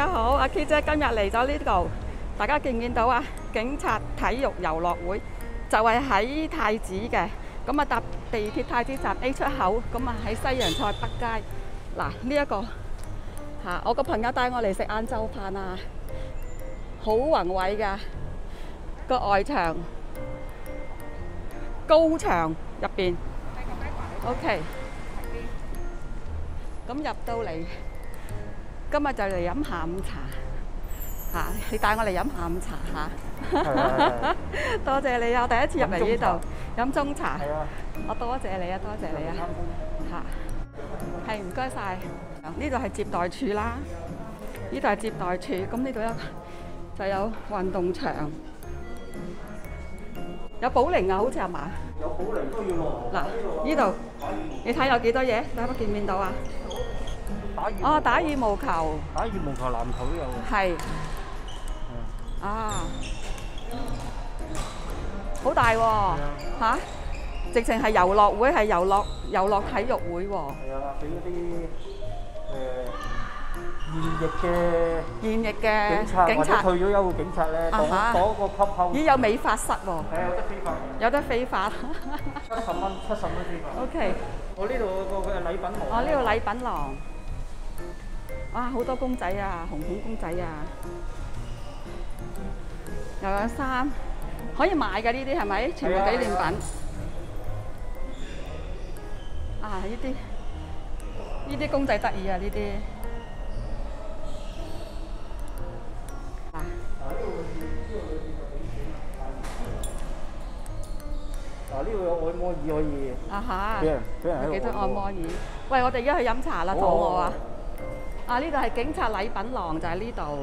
家好，阿 K 姐今日嚟咗呢度，大家見唔見到啊？警察體育遊樂會就係喺太子嘅，咁啊搭地鐵太子站 A 出口，咁啊喺西洋菜北街。嗱呢一個我個朋友帶我嚟食晏晝飯啊，好宏偉㗎個外牆，高牆入邊。OK， 咁入到嚟。今日就嚟飲下午茶你帶我嚟飲下午茶多謝你啊！我第一次入嚟呢度飲中茶，我多謝你啊，多謝你啊係唔該晒。呢度係接待處啦，呢度係接待處，咁呢度就有運動場，有保齡啊，好似係嘛？ 有保齡都要喎。 嗱，呢度你睇有幾多嘢？大家見唔見到啊？打羽毛球， 打羽毛球、籃球都有。係。 好大喎！直情係遊樂會，係遊樂體育會喎。 係啊，俾嗰啲現役嘅警察或者退咗休嘅警察咧，攞個級後。 咦，有美髮室喎。 係啊，有得飛髮。 有得飛髮。 70蚊飛髮。 OK。我呢度個禮品廊。 呢度禮品廊。哇！好多公仔啊，紅館公仔啊，又有衫可以買㗎，呢啲係咪？全部紀念品。呢啲公仔得意啊！呢啲。 呢度有按摩椅可以。俾人有幾多按摩椅？喂，我哋而家去飲茶啦，肚餓啊！呢度係警察禮品廊，就係呢度。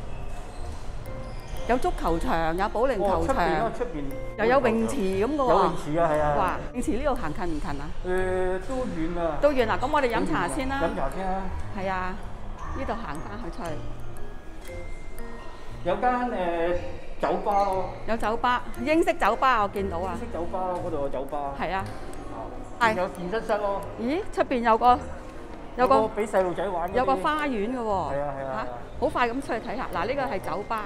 有足球場，有保齡球場，又有泳池咁嘅喎。 有泳池啊，係啊。 哇！泳池呢度行近唔近啊？ 都遠啊。 都遠啊！咁我哋飲茶先啦。 飲茶先啦。 係啊，呢度行翻去出去。 有間酒吧咯。有酒吧， 英式酒吧我見到啊。 英式酒吧嗰度有酒吧。 係啊。 有健身室咯。 咦？出邊有個俾細路仔玩， 有個花園嘅喎。 係啊。 好快咁出去睇下。嗱，呢個係酒吧，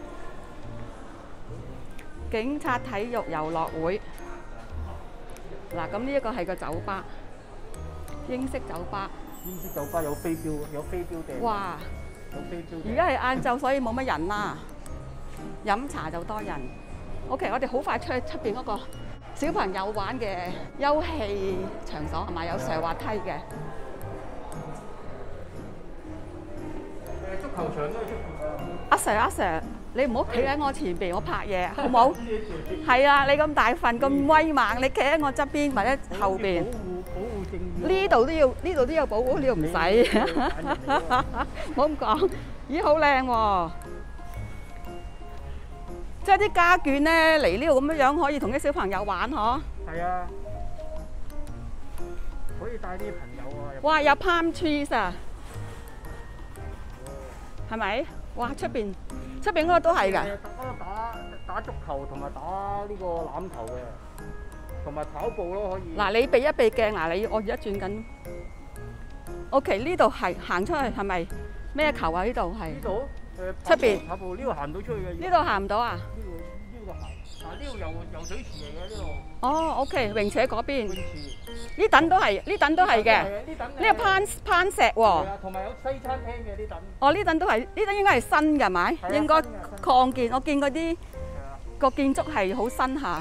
警察體育遊樂會。嗱，咁呢一個係個酒吧，英式酒吧。 英式酒吧有飛鏢訂。 哇！ 有飛鏢訂。 而家係晏晝，所以冇乜人啦。飲茶就多人。OK， 我哋好快出去出邊嗰個小朋友玩嘅休憩場所係咪？有上滑梯嘅。 足球場都係出邊啊！ 阿 Sir， 你唔好企喺我前邊，我拍嘢，好唔好？係啊，你咁大份咁威猛，你企喺我側邊或者後邊。 保護證據。 呢度都有保護，呢度唔使。唔好咁講。咦，好靚喎！即係啲家眷咧嚟呢度咁樣可以同啲小朋友玩嗬？ 係啊，可以帶啲朋友啊。 哇！有 palm trees 啊！係咪？哇！出邊嗰個都係㗎。 打足球同埋打呢個欖球嘅，同埋跑步咯可以。嗱， 你避一避鏡嗱，我而家轉緊。OK， 呢度係行出去係咪咩球啊？呢度係。 呢度出邊。 跑步呢度行到出去嘅。 呢度行唔到啊？ 呢度行。嗱，呢度游水池嚟嘅呢度。 哦 ，OK， 泳池嗰邊。呢等都係嘅。呢個攀石喎。係啊，同埋有西餐廳嘅呢等。 哦，呢等都係，呢等應該係新嘅係咪？應該擴建，我見嗰啲個建築係好新下。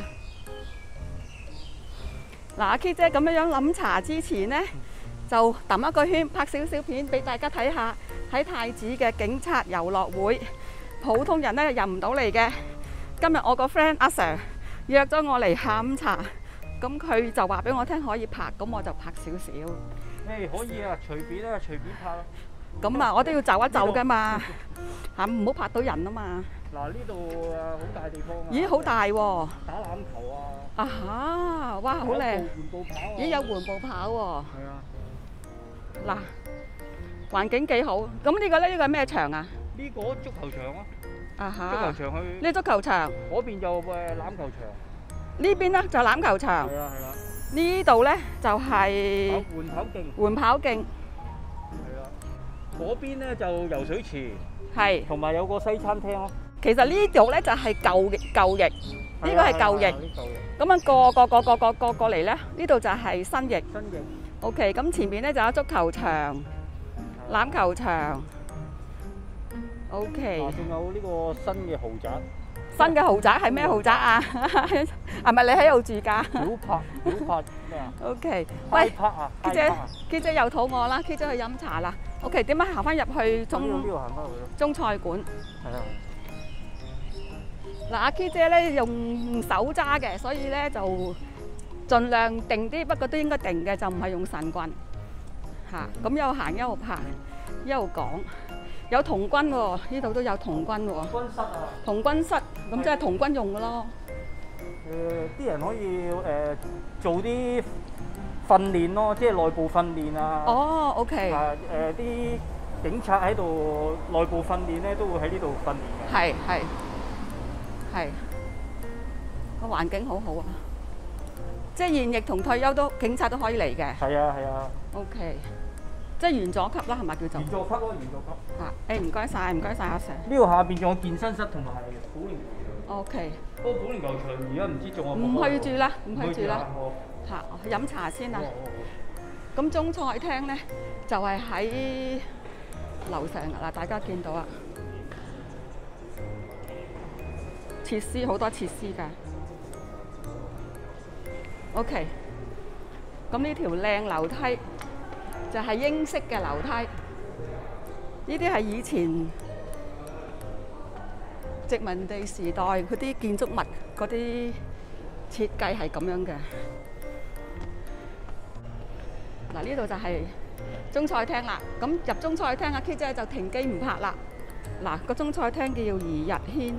嗱，阿 K 姐咁樣飲茶之前呢，就揼一個圈，拍少少片俾大家睇下喺太子嘅警察遊樂會，普通人咧入唔到嚟嘅。今日我個 friend 阿 Sir 約咗我嚟下午茶。咁佢就話俾我聽可以拍，咁我就拍少少。 可以啊，隨便拍咯。 咁啊，我都要就一就噶嘛，唔好拍到人啊嘛。 嗱，呢度好大地方啊。 咦，好大喎！ 打欖球啊！ 哇，好靚！ 緩步跑啊！ 咦，有緩步跑喎。 係啊。 嗱，環境幾好。咁呢個咧，呢個係咩場啊？ 呢個足球場啊。足球場去。 呢足球場。 嗰邊就欖球場。 呢邊咧就欖球場。 係啊。 呢度咧就係緩跑徑。 緩跑徑。 係啊。 嗰邊咧就游水池， 係。 同埋有個西餐廳咯。 其實呢度咧就係舊翼，呢個係舊翼。 舊翼。 咁樣過嚟咧，呢度就係新翼。 新翼。 OK， 咁前面咧就有足球場、欖球場。OK。 仲有呢個新嘅豪宅。 新嘅豪宅係咩豪宅啊？係咪你喺度住㗎？ 小柏咩啊 ？OK。喂，K 姐又肚餓啦，K 姐去飲茶啦。OK， 點樣行翻入去中菜館？ 係啊。 嗱，阿 K 姐咧用手揸嘅，所以咧就盡量定啲，不過都應該定嘅，就唔係用神棍嚇。咁一路行一路拍，一路講。有童軍喎，呢度都有童軍喎。 童軍室啊！ 童軍室，咁即係童軍用嘅咯。 啲人可以做啲訓練咯，即係內部訓練啊。 哦 ，OK。 啲警察喺度內部訓練咧，都會喺呢度訓練嘅。 係，個環境好好啊！即係現役同退休都警察都可以嚟嘅。 係啊。 OK。即係員佐級啦，係咪叫做？ 員佐級咯，員佐級。 唔該晒阿 Sir。 呢度下邊仲有健身室同埋保齡球場。 OK。 不過保齡球場而家唔知仲有冇。 唔去住啦。飲茶先啦。咁中菜廳咧就係喺樓上啦，大家見到啊。設施好多設施㗎。OK。咁呢條靚樓梯。就係英式嘅樓梯，呢啲係以前殖民地時代嗰啲建築物嗰啲設計係咁樣嘅。嗱，呢度就係中菜廳啦。咁入中菜廳，阿 K 姐就停機唔拍啦。嗱，個中菜廳叫怡日軒，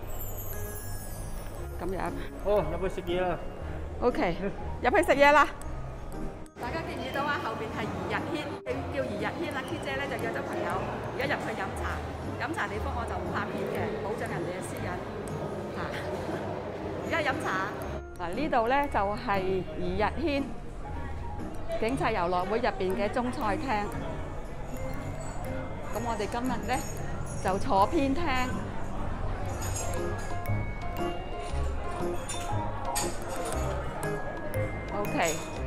咁樣。 好，入去食嘢啦。 OK， 入去食嘢啦。大家見唔見到啊？後邊係怡日軒，叫怡日軒啦。K 姐咧就約咗朋友，而家入去飲茶。飲茶地方我就唔拍片嘅，保障人哋嘅私隱。嚇！而家飲茶。嗱，呢度咧就係怡日軒警察遊樂會入邊嘅中菜廳。咁我哋今日咧就坐偏廳。OK。